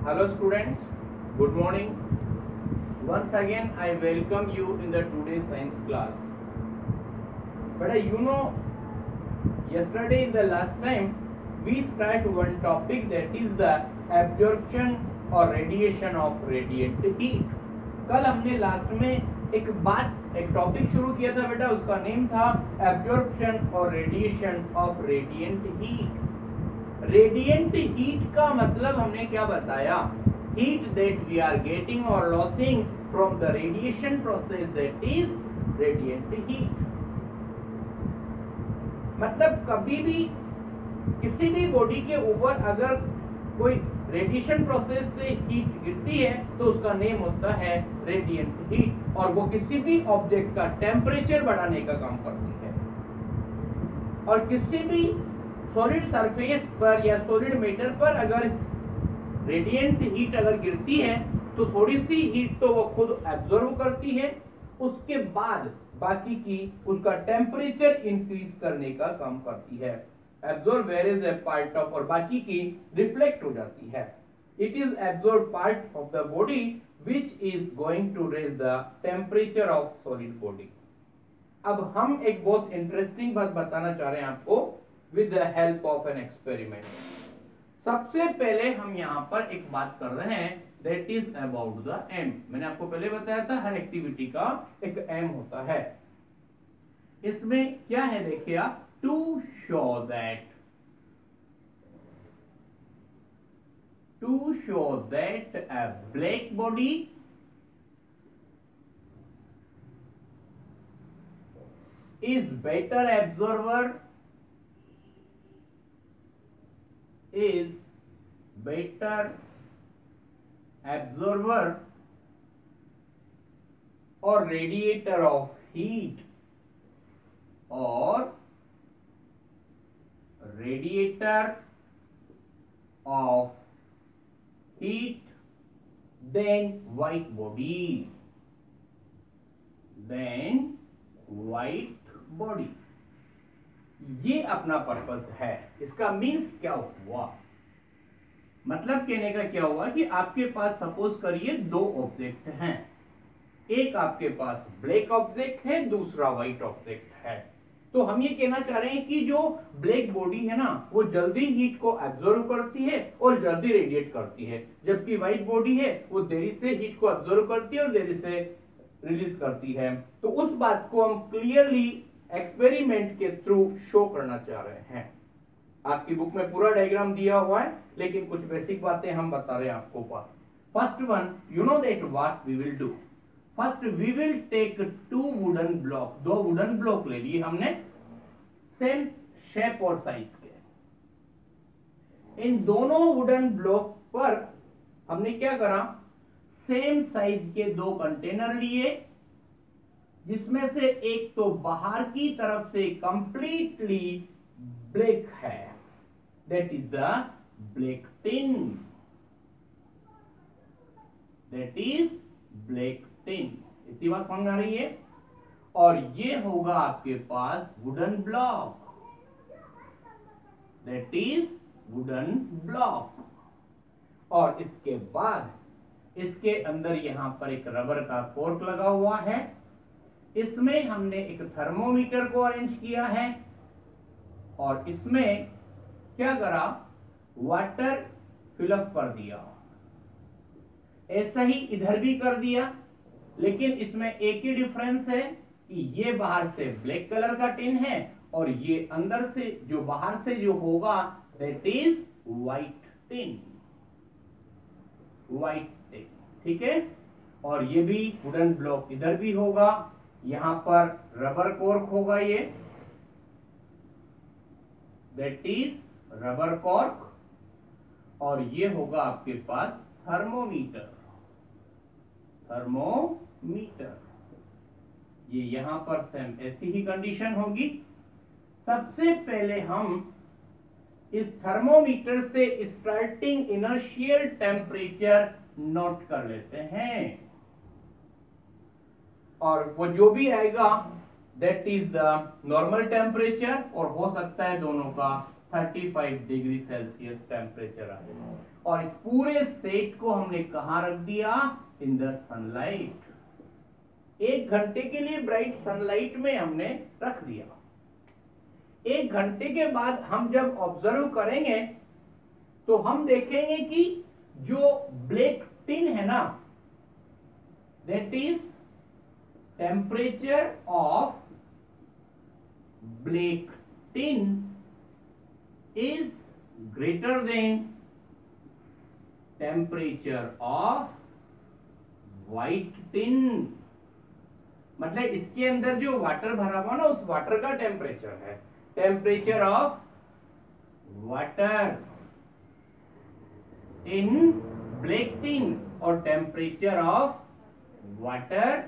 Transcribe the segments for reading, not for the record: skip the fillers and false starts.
Hello students, good morning. Once again I welcome you in the today's science class. But yesterday in the last time we started one topic, that is the absorption or radiation of radiant heat. कल हमने last में एक topic शुरू किया था बेटा, उसका name था एब्जॉर्प्शन और radiation of radiant heat. Radiant heat का मतलब हमने क्या बताया? Heat that we are getting और losing from the radiation process, that is radiant heat. मतलब कभी भी किसी भी बॉडी के ऊपर अगर कोई रेडिएशन प्रोसेस से हीट गिरती है तो उसका नेम होता है रेडिएंट हीट, और वो किसी भी ऑब्जेक्ट का टेम्परेचर बढ़ाने का काम करती है. और किसी भी सॉलिड सरफेस पर या सॉलिड मैटर पर अगर रेडिएंट हीट अगर गिरती है तो थोड़ी सी हीट तो वो खुद एब्जॉर्ब करती है, उसके बाद बाकी की उसका टेम्परेचर इंक्रीज करने का काम करती है. Absorb where a part of, और बाकी की रिफ्लेक्ट हो जाती है. It is absorb part of the body which is going to raise the temperature of solid body. अब हम एक बहुत इंटरेस्टिंग बात बताना चाह रहे हैं आपको with the help of an experiment. सबसे पहले हम यहाँ पर एक बात कर रहे हैं, that is about the M. मैंने आपको पहले बताया था हर एक्टिविटी का एक एम होता है. इसमें क्या है देखिए आप, to show that a black body is better absorber or radiator of heat than white body. ये अपना पर्पस है. इसका मीन्स क्या हुआ, मतलब कहने का क्या हुआ कि आपके पास सपोज करिए दो ऑब्जेक्ट हैं. एक आपके पास ब्लैक ऑब्जेक्ट है, दूसरा व्हाइट ऑब्जेक्ट है. तो हम ये कहना चाह रहे हैं कि जो ब्लैक बॉडी है ना, वो जल्दी हीट को एब्जॉर्ब करती है और जल्दी रेडिएट करती है, जबकि व्हाइट बॉडी है वो देरी से हीट को एब्जॉर्ब करती है और देरी से रिलीज करती है. तो उस बात को हम क्लियरली एक्सपेरिमेंट के थ्रू शो करना चाह रहे हैं. आपकी बुक में पूरा डायग्राम दिया हुआ है, लेकिन कुछ बेसिक बातें हम बता रहे हैं आपको. First one, you know that what we will do. First we will take two wooden block. दो वुडन ब्लॉक ले लिए हमने, सेम शेप और साइज के. इन दोनों वुडन ब्लॉक पर हमने क्या करा, सेम साइज के दो कंटेनर लिए, जिसमें से एक तो बाहर की तरफ से कंप्लीटली ब्लैक है, that is the black tin. इतनी बात समझ आ रही है. और ये होगा आपके पास wooden block, that is wooden block. और इसके बाद इसके अंदर यहां पर एक रबर का कोर्क लगा हुआ है. इसमें हमने एक थर्मोमीटर को अरेंज किया है, और इसमें क्या करा, वाटर फिलअप कर दिया. ऐसा ही इधर भी कर दिया, लेकिन इसमें एक ही डिफरेंस है कि ये बाहर से ब्लैक कलर का टिन है और ये अंदर से जो बाहर से जो होगा दैट इज व्हाइट टिन. ठीक है. और ये भी वुडन ब्लॉक इधर भी होगा, यहां पर रबर कॉर्क होगा, ये दैट इज रबर कॉर्क. और ये होगा आपके पास थर्मोमीटर. ये यहां पर सेम ऐसी ही कंडीशन होगी. सबसे पहले हम इस थर्मोमीटर से स्टार्टिंग इनर्शियल टेम्परेचर नोट कर लेते हैं, और वो जो भी आएगा that is the normal temperature, और हो सकता है दोनों का 35 डिग्री सेल्सियस टेम्परेचर आएगा। और इस पूरे सेट को हमने कहां रख दिया? In the sunlight. 1 घंटे के लिए ब्राइट सनलाइट में हमने रख दिया। 1 घंटे के बाद हम जब ऑब्जर्व करेंगे तो हम देखेंगे कि जो ब्लैक टिन है ना, that is temperature of black tin is greater than temperature of white tin. मतलब इसके अंदर जो वाटर भरा हुआ ना, उस वाटर का टेम्परेचर है, temperature of water in black tin और temperature of water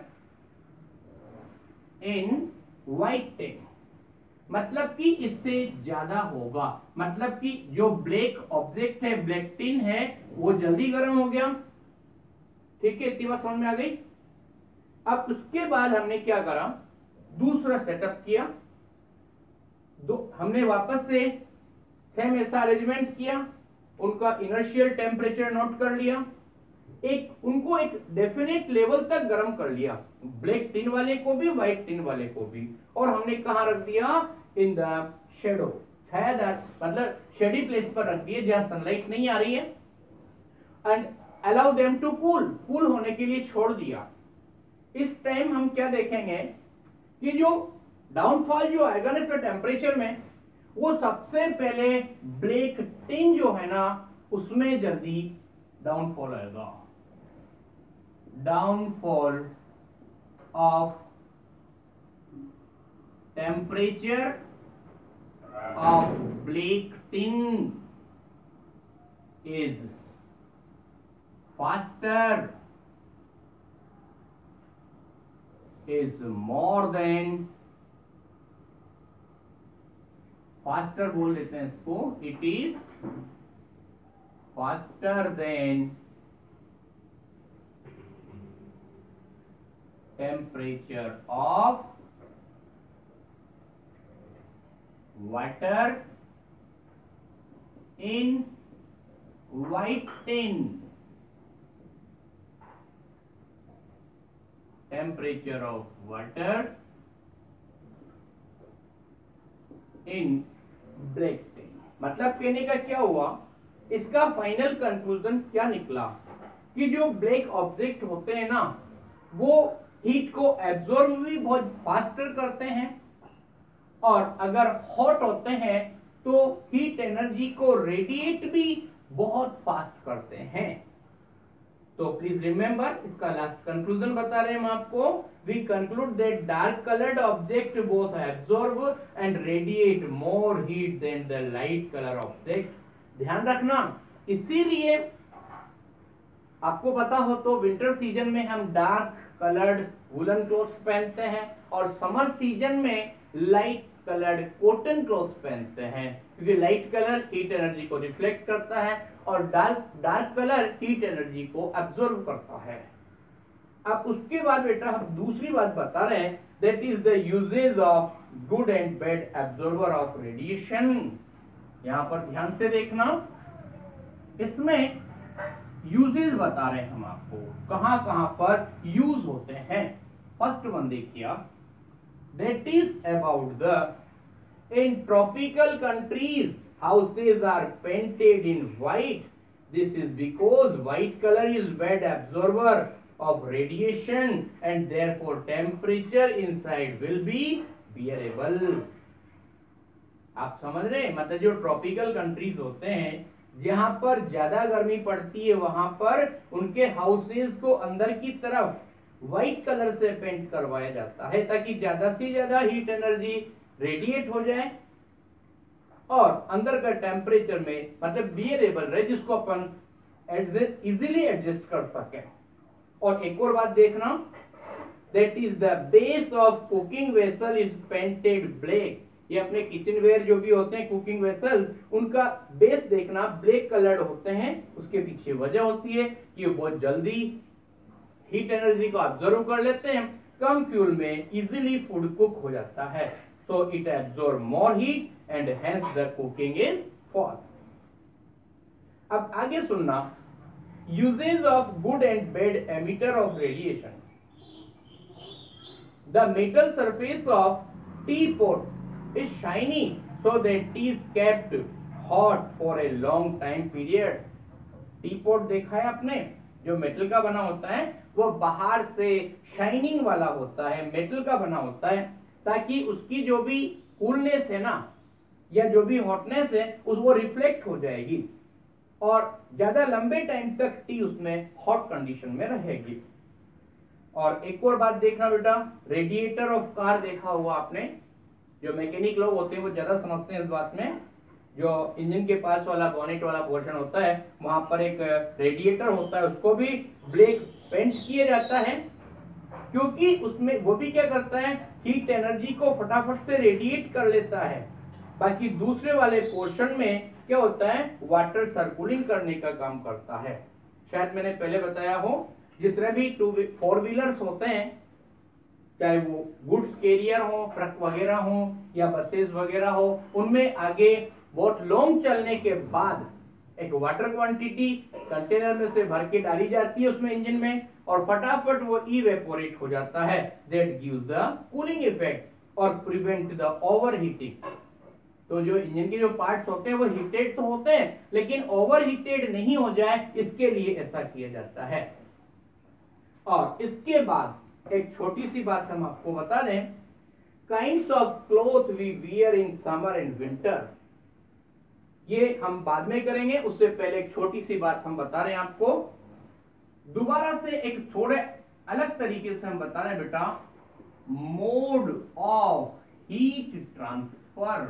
in white tin. मतलब कि इससे ज्यादा होगा। मतलब कि जो ब्लैक ऑब्जेक्ट है, ब्लैक टिन है, वो जल्दी गर्म हो गया। ठीक है, इतनी बात समझ में आ गई। अब उसके बाद हमने क्या करा? दूसरा सेटअप किया। हमने वापस से सेम ऐसा अरेंजमेंट किया, उनका इनर्शियल टेम्परेचर नोट कर लिया, उनको एक डेफिनेट लेवल तक गर्म कर लिया, ब्लैक टिन वाले को भी, व्हाइट टिन वाले को भी। और हमने कहां रख दिया? इन द शेडो, छायादार मतलब शेडी प्लेस पर रख दिए जहां सनलाइट नहीं आ रही है। And allow them to cool होने के लिए छोड़ दिया। इस टाइम हम क्या देखेंगे कि जो डाउनफॉल जो आएगा ना इसका टेम्परेचर में, वो सबसे पहले ब्लैक टिन जो है ना उसमें जल्दी डाउनफॉल आएगा। Downfall of temperature of black tin is faster, is more than, faster बोल देते हैं इसको, it is faster than temperature of water in white tin. Temperature of water in black tin. मतलब कहने का क्या हुआ, इसका फाइनल कंक्लूजन क्या निकला कि जो ब्लैक ऑब्जेक्ट होते हैं ना, वो हीट को एब्जॉर्ब भी बहुत फास्टर करते हैं, और अगर हॉट होते हैं तो हीट एनर्जी को रेडिएट भी बहुत फास्ट करते हैं। तो प्लीज रिमेंबर, इसका लास्ट कंक्लूजन बता रहे हैं हम आपको। We conclude that dark coloured object both absorb and radiate more heat than the light colour object. ध्यान रखना, इसीलिए आपको पता हो तो विंटर सीजन में हम डार्क कलर्ड वुलन क्लोथ्स पहनते हैं और समर सीजन में लाइट कलर्ड कॉटन क्लोथ्स पहनते हैं, क्योंकि लाइट कलर हीट एनर्जी को रिफ्लेक्ट करता है और डार्क कलर हीट एनर्जी को एब्जॉर्ब करता है। अब उसके बाद बेटा हम दूसरी बात बता रहे हैं, that is the uses of good and bad absorber of radiation. यहां पर ध्यान से देखना, इसमें यूजेज बता रहे हैं हम आपको, कहां कहां पर यूज होते हैं। फर्स्ट वन देखिए, that is about the in tropical countries houses are painted in white. This is because white color is bad absorber of radiation and therefore temperature inside will be bearable. आप समझ रहे हैं? मतलब जो tropical countries होते हैं जहां पर ज्यादा गर्मी पड़ती है, वहां पर उनके हाउसेज को अंदर की तरफ व्हाइट कलर से पेंट करवाया जाता है ताकि ज्यादा से ज्यादा हीट एनर्जी रेडिएट हो जाए और अंदर का टेम्परेचर में मतलब बियरेबल रहे, जिसको अपन इजीली एडजस्ट कर सके। और एक और बात देखना, that is the base of cooking vessel is painted black. ये अपने किचन वेयर जो भी होते हैं कुकिंग वेसल, उनका बेस देखना ब्लैक कलर्ड होते हैं। उसके पीछे वजह होती है कि बहुत जल्दी हीट एनर्जी को ऑब्जर्व कर लेते हैं, कम फ्यूल में इजीली फूड कुक हो जाता है। so it absorbs more heat and hence the cooking is fast. अब आगे सुनना, uses of good and bad emitter of radiation. The metal surface of teapot is shiny so that tea is kept hot for a long time period. Teapot देखा है आपने, जो metal का बना होता है वो बाहर से शाइनिंग वाला होता है, मेटल का बना होता है, ताकि उसकी जो भी कूलनेस है ना या जो भी हॉटनेस है उस वो रिफ्लेक्ट हो जाएगी और ज्यादा लंबे टाइम तक टी उसमें हॉट कंडीशन में रहेगी। और एक और बात देखना बेटा, रेडिएटर ऑफ कार देखा हुआ आपने, जो मैकेनिक लोग होते हैं वो ज्यादा समझते हैं इस बात में। जो इंजन के पास वाला बोनेट वाला पोर्शन होता है वहां पर एक रेडिएटर होता है, उसको भी ब्लैक पेंट किया जाता है क्योंकि उसमें वो भी क्या करता है, हीट एनर्जी को फटाफट से रेडिएट कर लेता है। बाकी दूसरे वाले पोर्शन में क्या होता है, वाटर सर्कुलिंग करने का काम करता है। शायद मैंने पहले बताया हो, जितने भी 4 व्हीलर्स होते हैं, चाहे वो गुड्स कैरियर हो, ट्रक वगैरह हो या बसेस वगैरह हो, उनमें आगे बहुत लॉन्ग चलने के बाद एक वाटर क्वांटिटी कंटेनर में से भर के डाली जाती है उसमें इंजन में और फटाफट वो इवेपोरेट हो जाता है। That gives the cooling effect और प्रिवेंट द ओवरहीटिंग। तो जो इंजन के जो पार्ट्स होते हैं वो हीटेड तो होते हैं लेकिन ओवरहीटेड नहीं हो जाए इसके लिए ऐसा किया जाता है। और इसके बाद एक छोटी सी बात हम आपको बता दें, kinds of cloth we wear in summer and winter, ये हम बाद में करेंगे, उससे पहले एक छोटी सी बात हम बता रहे हैं आपको। दोबारा से एक थोड़े अलग तरीके से हम बता रहे हैं बेटा, mode of heat transfer.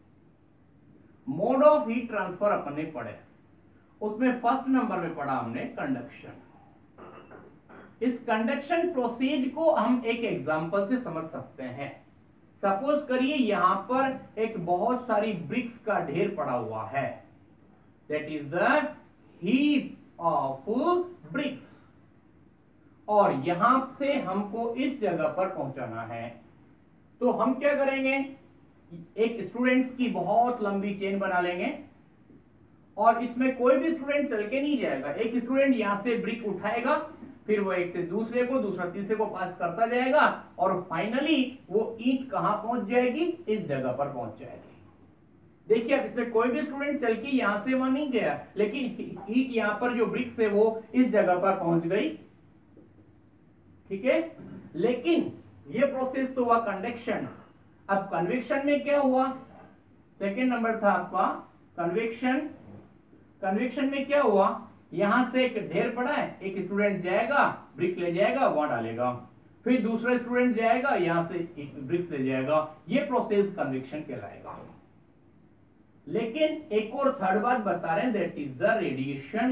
Mode of heat transfer अपन ने पढ़े, उसमें फर्स्ट नंबर में पढ़ा हमने कंडक्शन। इस कंडक्शन प्रोसेस को हम एक एग्जांपल से समझ सकते हैं। सपोज करिए यहां पर एक बहुत सारी ब्रिक्स का ढेर पड़ा हुआ है, that is the heap of bricks, और यहां से हमको इस जगह पर पहुंचाना है। तो हम क्या करेंगे, एक स्टूडेंट्स की बहुत लंबी चेन बना लेंगे और इसमें कोई भी स्टूडेंट चल के नहीं जाएगा। एक स्टूडेंट यहां से ब्रिक उठाएगा, फिर वो एक से दूसरे को, दूसरा तीसरे को पास करता जाएगा और फाइनली वो ईंट कहां पहुंच जाएगी, इस जगह पर पहुंच जाएगी। देखिए अब इसमें कोई भी स्टूडेंट चल के यहां से वहां नहीं गया, लेकिन ईंट यहां पर जो ब्रिक्स है वो इस जगह पर पहुंच गई, ठीक है। लेकिन ये प्रोसेस तो हुआ कंडक्शन। अब कन्वेक्शन में क्या हुआ, सेकेंड नंबर था आपका कन्वेक्शन। कन्वेक्शन में क्या हुआ, यहां से एक ढेर पड़ा है, एक स्टूडेंट जाएगा, ब्रिक ले जाएगा, वहां डालेगा, फिर दूसरा स्टूडेंट जाएगा, यहां से एक ब्रिक्स ले जाएगा। ये प्रोसेस कन्वेक्शन कहलाएगा। लेकिन एक और थर्ड बात बता रहे हैं, that is the radiation.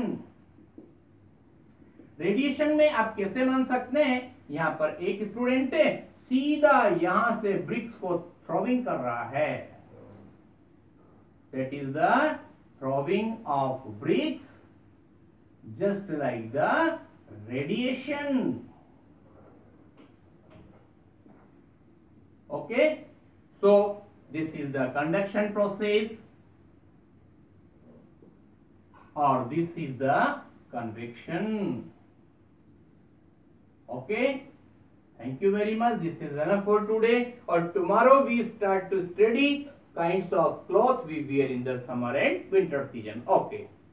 Radiation में आप कैसे मान सकते हैं, यहां पर एक स्टूडेंट है, सीधा यहां से ब्रिक्स को थ्रोविंग कर रहा है, that is the throwing of bricks, just like the radiation. Okay, so this is the conduction process or this is the convection. Okay, thank you very much. This is enough for today, or tomorrow we start to study kinds of cloth we wear in the summer and winter season. Okay.